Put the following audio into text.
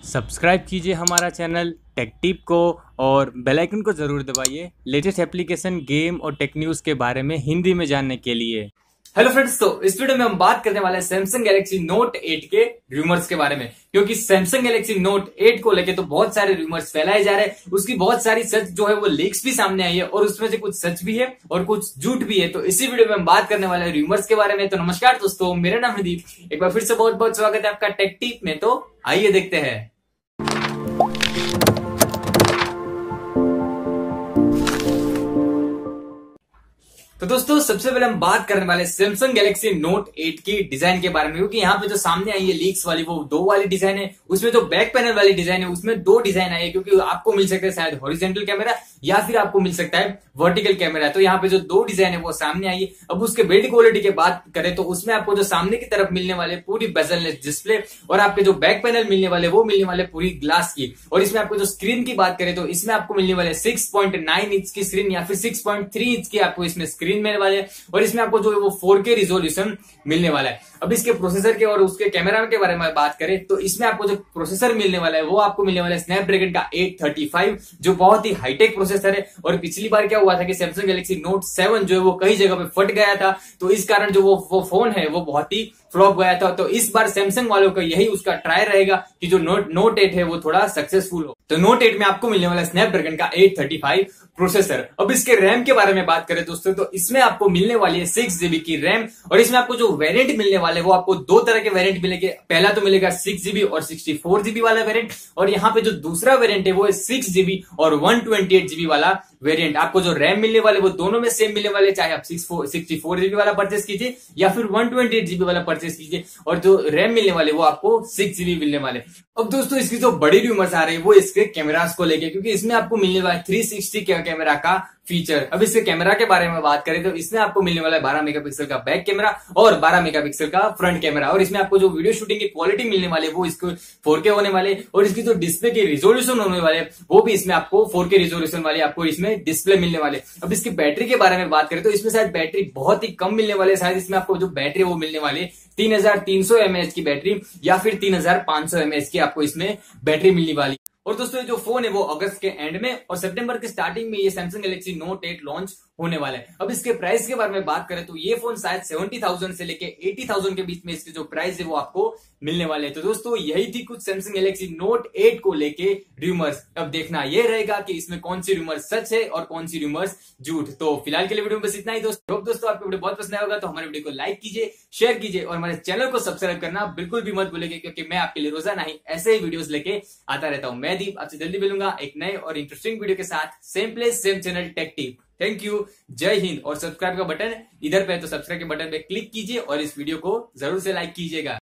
Subscribe कीजिए हमारा channel take tip को और बेल आइकन को ज़रूर दबाइए लेटेस्ट एप्लीकेशन, गेम और टेक न्यूज़ के बारे में हिंदी में जानने के लिए। हेलो फ्रेंड्स, तो इस वीडियो में हम बात करने वाले हैं सैमसंग गैलेक्सी नोट 8 के रूमर्स के बारे में। क्योंकि सैमसंग गैलेक्सी नोट 8 को लेके तो बहुत सारे रूमर्स फैलाए जा रहे हैं, उसकी बहुत सारी सच जो है वो लीक्स भी सामने आई है और उसमें से कुछ सच भी है और कुछ झूठ भी है। तो इसी वीडियो में हम बात करने वाले हैं रूमर्स के बारे में। तो नमस्कार दोस्तों, मेरा नाम है दीप, एक बार फिर से बहुत बहुत स्वागत है आपका टेक टिप में। तो आइए देखते हैं। तो दोस्तों, सबसे पहले हम बात करने वाले सैमसंग गैलेक्सी नोट 8 की डिजाइन के बारे में। क्योंकि यहाँ पे जो सामने आई है लीक्स वाली, वो दो वाली डिजाइन है। उसमें जो बैक पैनल वाली डिजाइन है उसमें दो डिजाइन आई है। क्योंकि आपको मिल सकता है शायद हॉरिजॉन्टल कैमरा या फिर आपको मिल सकता है वर्टिकल कैमरा। तो यहाँ पे जो दो डिजाइन है वो सामने आई है। अब उसके बिल्ड क्वालिटी की बात करें तो उसमें आपको जो सामने की तरफ मिलने वाले पूरी बेजललेस डिस्प्ले और आपके जो बैक पैनल मिलने वाले वो मिलने वाले पूरी ग्लास की। और इसमें आपको जो स्क्रीन की बात करें तो इसमें आपको मिलने वाले 6.9 इंच की स्क्रीन या फिर 6.3 इंच की आपको इसमें स्क्रीन मिलने वाले हैं। और इसमें आपको जो है वो 4K रिजोल्यूशन मिलने वाला है। अब इसके प्रोसेसर के और उसके कैमरा के बारे में बात करें तो इसमें आपको जो प्रोसेसर मिलने वाला है वो आपको मिलने वाला है स्नैपड्रैगन का 835, जो बहुत ही हाईटेक प्रोसेसर है। और पिछली बार क्या हुआ था कि सैमसंग गैलेक्सी नोट 7 जो है वो कई जगह पे फट गया था, तो इस कारण जो वो फोन है वो बहुत ही फ्लॉप गया था। तो इस बार सैमसंग वालों का यही उसका ट्राई रहेगा कि जो नोट 8 है वो थोड़ा सक्सेसफुल हो। तो नोट 8 में आपको मिलने वाला स्नैपड्रैगन का 835 प्रोसेसर। अब इसके रैम के बारे में बात करें दोस्तों, तो इसमें आपको मिलने वाली है 6GB की रैम। और इसमें आपको जो वेरिएंट मिलने वाले वो आपको दो तरह के वेरिएंट मिलेंगे। पहला तो मिलेगा 6GB और 64GB वाला वेरिएंट, और यहाँ पे जो दूसरा वेरिएंट है वो है 6GB और 128GB वाला वेरिएंट। आपको जो रैम मिलने वाले वो दोनों में सेम मिलने वाले, चाहे आप 64GB वाला परचेस कीजिए या फिर 128GB वाला परचेस कीजिए। और जो रैम मिलने वाले वो आपको 6GB मिलने वाले। अब दोस्तों, इसकी जो बड़ी रूमर्स आ रही है वो इसके कैमरास को लेके, क्योंकि इसमें आपको मिलने वाला 360 कैमरा का फीचर। अब इसके कैमरा के बारे में बात करें तो इसमें आपको मिलने वाला है 12 मेगापिक्सल का बैक कैमरा और 12 मेगापिक्सल का फ्रंट कैमरा। और इसमें आपको जो वीडियो शूटिंग की क्वालिटी मिलने वाले वो इसको 4K होने वाले। और इसकी जो डिस्प्ले की रिजोल्यूशन होने वाले वो भी इसमें आपको 4K रिजोल्यूशन वाले आपको इसमें डिस्प्ले मिलने वाले। अब इसकी बैटरी के बारे में बात करें तो इसमें शायद बैटरी बहुत ही कम मिलने वाले। शायद इसमें आपको जो बैटरी वो मिलने वाली 3300 mAh की बैटरी या फिर 3500 mAh की आपको इसमें बैटरी मिलने वाली। और दोस्तों, ये जो फोन है वो अगस्त के एंड में और सितंबर के स्टार्टिंग में ये सैमसंग गैलेक्सी नोट 8 लॉन्च होने वाला है। अब इसके प्राइस के बारे में बात करें तो ये फोन शायद 70,000 से लेके 80,000 के बीच में इसके जो प्राइस है वो आपको मिलने वाले हैं। तो दोस्तों, यही थी कुछ सैमसंग गैलेक्सी नोट 8 को लेके रूमर्स। अब देखना ये रहेगा कि इसमें कौन सी रूमर्स सच है और कौन सी रूमर्स झूठ। तो फिलहाल के लिए वीडियो में बस इतना ही दोस्तों आपको वीडियो बहुत पसंद आया होगा तो हमारे वीडियो को लाइक कीजिए, शेयर कीजिए और हमारे चैनल को सब्सक्राइब करना बिल्कुल भी मत भूलिएगा, क्योंकि मैं आपके लिए रोजाना ही ऐसे ही वीडियोस लेके आता रहता हूं। मैं दीप आपसे जल्दी मिलूंगा एक नए और इंटरेस्टिंग वीडियो के साथ, same place same channel take tip. Thank you, जय हिंद। और सब्सक्राइब का बटन इधर पे है तो सब्सक्राइब के बटन पे क्लिक कीजिए और इस वीडियो को जरूर से लाइक कीजिएगा।